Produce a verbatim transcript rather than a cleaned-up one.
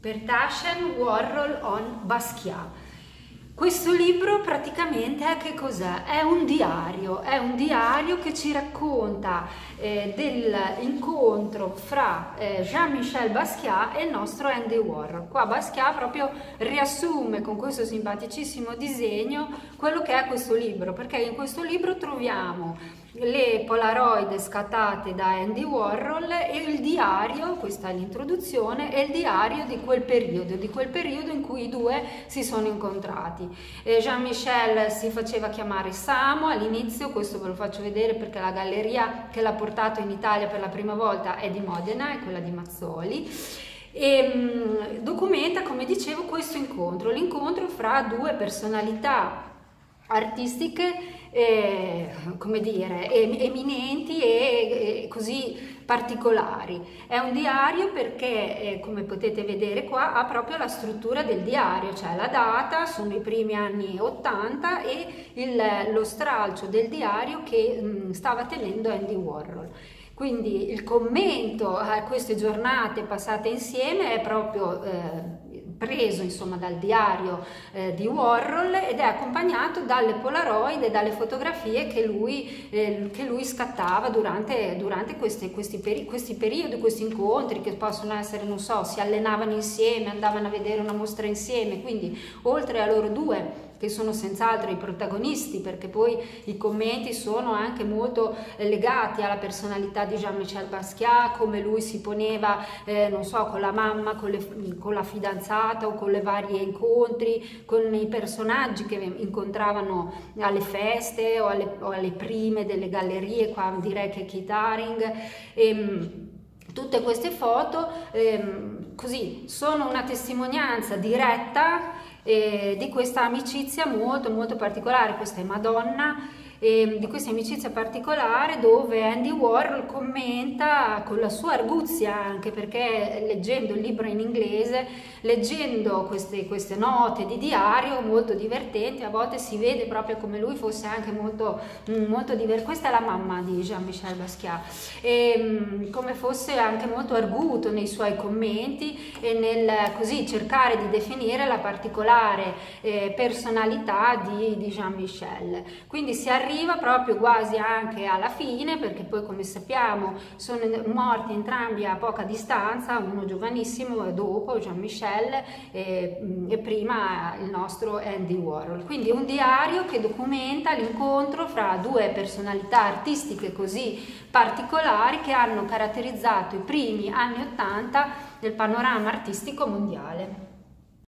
per Taschen, Warhol on Basquiat. Questo libro praticamente che cos'è? È un diario, è un diario che ci racconta eh, dell'incontro fra eh, Jean-Michel Basquiat e il nostro Andy Warhol. Qua Basquiat proprio riassume con questo simpaticissimo disegno quello che è questo libro, perché in questo libro troviamo le Polaroid scattate da Andy Warhol e il diario, questa è l'introduzione, è il diario di quel periodo, di quel periodo in cui i due si sono incontrati. Jean-Michel si faceva chiamare Samo all'inizio, questo ve lo faccio vedere perché la galleria che l'ha portato in Italia per la prima volta è di Modena, è quella di Mazzoli. E mh, documenta, come dicevo, questo incontro, l'incontro fra due personalità artistiche eh, come dire, eminenti e, e così particolari. È un diario perché, eh, come potete vedere qua, ha proprio la struttura del diario, cioè la data, sono i primi anni ottanta e il, lo stralcio del diario che mh, stava tenendo Andy Warhol. Quindi il commento a queste giornate passate insieme è proprio eh, preso insomma dal diario eh, di Warhol ed è accompagnato dalle Polaroid e dalle fotografie che lui, eh, che lui scattava durante, durante questi, questi, peri questi periodi, questi incontri che possono essere, non so, si allenavano insieme, andavano a vedere una mostra insieme, quindi oltre a loro due che sono senz'altro i protagonisti, perché poi i commenti sono anche molto legati alla personalità di Jean-Michel Basquiat, come lui si poneva, eh, non so, con la mamma, con, le, con la fidanzata o con le varie incontri, con i personaggi che incontravano alle feste o alle, o alle prime delle gallerie, qua direi che Keith Haring. E, tutte queste foto ehm, così sono una testimonianza diretta eh, di questa amicizia molto molto particolare. Questa è Madonna, eh, di questa amicizia particolare dove Andy Warhol commenta con la sua arguzia, anche perché leggendo il libro in inglese, leggendo queste, queste note di diario molto divertenti, a volte si vede proprio come lui fosse anche molto, molto divertente. Questa è la mamma di Jean-Michel Basquiat, e come fosse anche molto arguto nei suoi commenti e nel così cercare di definire la particolare eh, personalità di, di Jean-Michel. Quindi si arriva proprio quasi anche alla fine, perché poi, come sappiamo, sono morti entrambi a poca distanza, uno giovanissimo dopo Jean-Michel e, e prima il nostro Andy Warhol. Quindi un diario che documenta l'incontro fra due personalità artistiche così particolari che hanno caratterizzato i primi anni ottanta del panorama artistico mondiale.